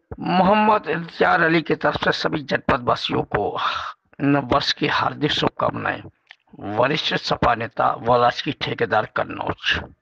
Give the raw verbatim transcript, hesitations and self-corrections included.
मोहम्मद इम्तियाज अली की तरफ से सभी जनपद वासियों को नववर्ष की हार्दिक शुभकामनाएं। वरिष्ठ सपा नेता व राजकीय ठेकेदार कन्नौज।